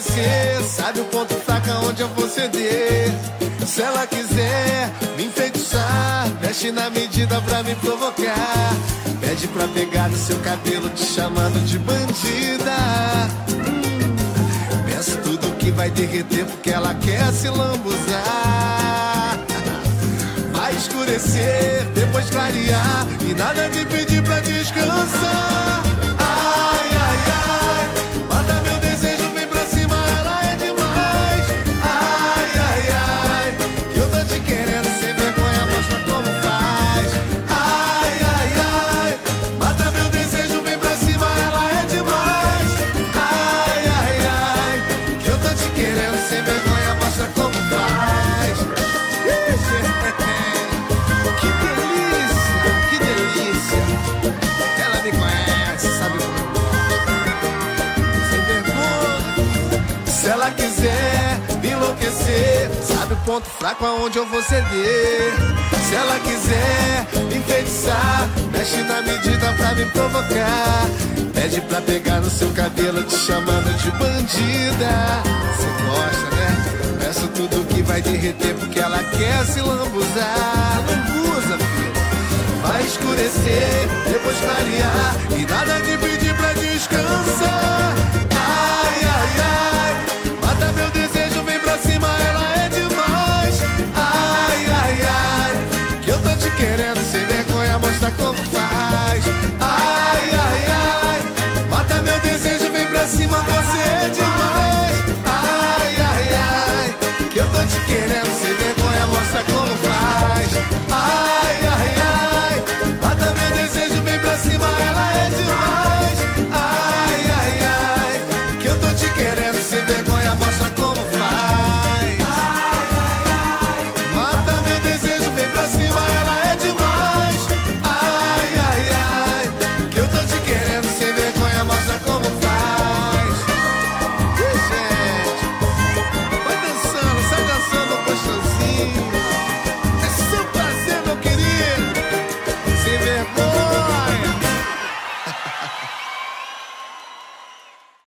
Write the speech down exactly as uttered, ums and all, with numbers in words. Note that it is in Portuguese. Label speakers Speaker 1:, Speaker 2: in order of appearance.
Speaker 1: enlouquecer, sabe o ponto fraco onde eu vou ceder. Se ela quiser me enfeitiçar, mexe na medida pra me provocar. Pede pra pegar no seu cabelo, te chamando de bandida. hum, Peço tudo que vai derreter porque ela quer se lambuzar. Vai escurecer, depois clarear, e nada de pedir pra descansar. Ai, ai, ai, mata meu desejo, vem pra cima, ela é demais. Ai, ai, ai, que eu tô te querendo sem vergonha, mostra como faz. Ai, ai, ai, mata meu desejo, vem pra cima, ela é demais. Ai, ai, ai, que eu tô te querendo sem vergonha, mostra como faz. Que delícia, que delícia. Ela me conhece, sabe como? Sem vergonha. Se ela quiser me enlouquecer, sabe o ponto fraco aonde eu vou ceder. Se ela quiser me enfeitiçar, mexe na medida pra me provocar. Pede pra pegar no seu cabelo, te chamando de bandida. Você gosta, né? Peço tudo que vai derreter porque ela quer se lambuzar. Lambuza, filho. Vai escurecer, depois clarear, e nada de pedir pra descansar.